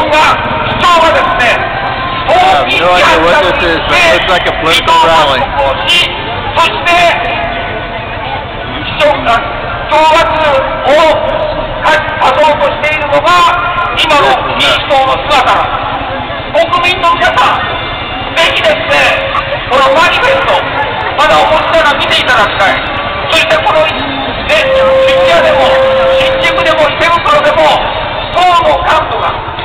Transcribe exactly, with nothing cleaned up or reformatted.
んな主張がですね、大きい批判が出て、伊藤監督をし、そして、正月を貸そうとしているのが、今の民主党の姿なんです。国民の皆さん、ぜひですね、このマニフェスト、まだお持ちなら見ていただきたい。そしてこの、ね、渋谷でも、新宿でも池袋でも、党の幹部が、